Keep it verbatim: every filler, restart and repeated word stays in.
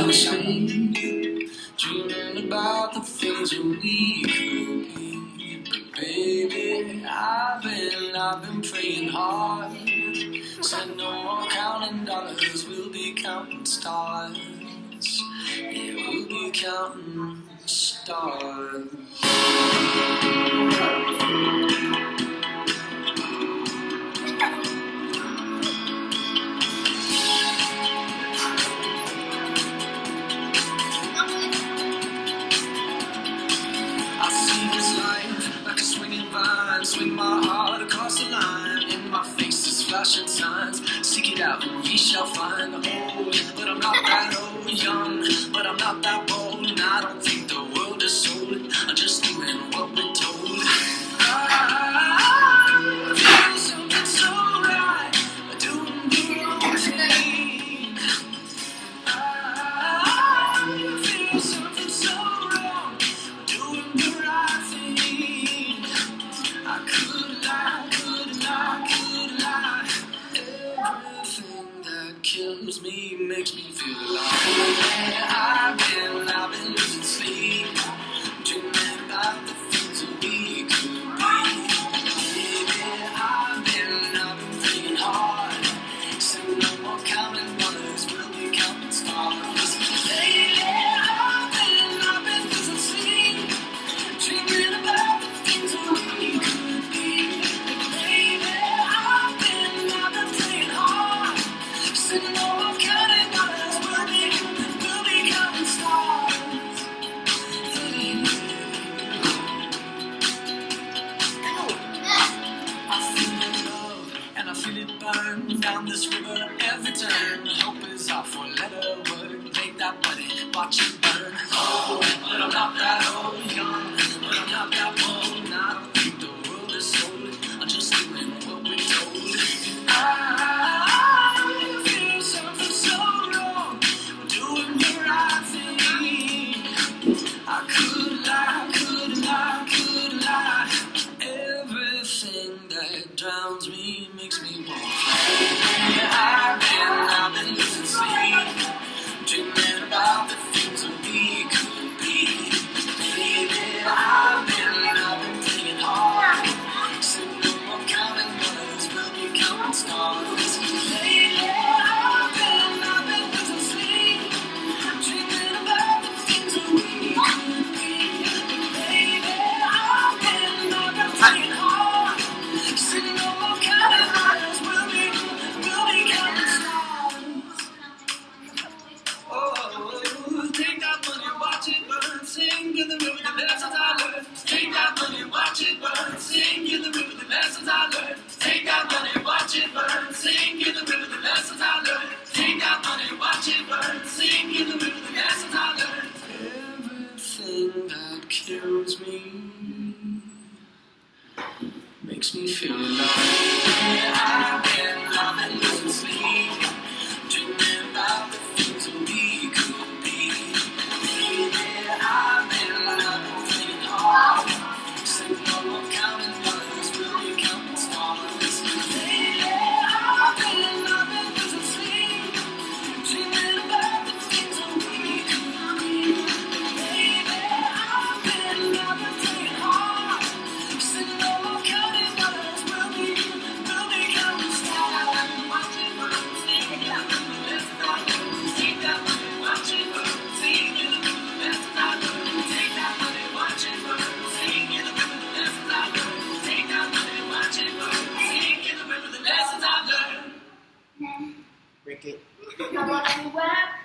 asleep, dreaming about the things that we could be. But baby, I've been, I've been praying hard. Said no more counting dollars, we'll be counting stars. Yeah, we'll be counting stars. Swing my heart across the line. In my face is flashing signs. Seek it out and ye shall find. Old, but I'm not that old. Young, but I'm not that bold. And I don't think the world is sold. I'm just doing what we're told. I feel something so right. Doing the wrong thing. I feel something so wrong. Doing the right thing. I could lie, could lie, could lie. Everything that kills me makes me feel alive. I've been, I've been losing sleep, dreaming about the things that we could be. Baby, I've been, I've been praying hard. Say no more counting dollars, we'll be counting stars. Lately, I've been, I've been losing sleep, dreaming about the things that we could be. Baby, I've been, I've been praying hard. Say no more counting dollars, we'll be, we'll be counting stars. I feel love and I feel it burn down this river every turn. Hope is our four-letter word. Make that money, watch it burn. Oh, but I'm not that old, young, but I'm not that bold. And I don't think the world is sold. I'm just doing what we're told. I feel something so wrong. We're doing the right thing. I could lie, could lie, could lie. Everything that drowns me makes me want to fly. I've been, I've been losing sleep, dreaming about the things that we could be. Baby, I've been, I've been praying hard. Say no more counting dollars, we'll be counting stars. Lately, I've been, I've been losing sleep, dreaming about the things that we could be. Baby, I've been, I've been praying hard. Say no more counting dollars, we'll be, we'll be counting stars. Oh, take that money, watch it burn, sing in the river the lessons I learned. Take that money, watch it burn, sing in the river the lessons I learned. Take that money, watch it burn, sing in the river the lessons I learned. Take that money, watch it burn, sing in the river the lessons I learned. Everything that kills me makes me feel alive. I've been, I've been losing sleep, dreaming about the things that we could be. Baby, I've been, I've been praying hard. Say no more counting dollars, we'll be counting stars. Lately, I've been, I've been losing sleep, dreaming about the things that we could be. Baby, I've been, I've been praying hard. Say no more counting dollars, we'll be, we'll be counting stars. Watch it burn, sing it out, let's go. Take that money, watch it burn, sing in the river, let's go. Take that money, watch it burn, sing in the river, let's go. Take that money, watch it burn, sing in the river, the lessons I've learned. Ricky. I want to wrap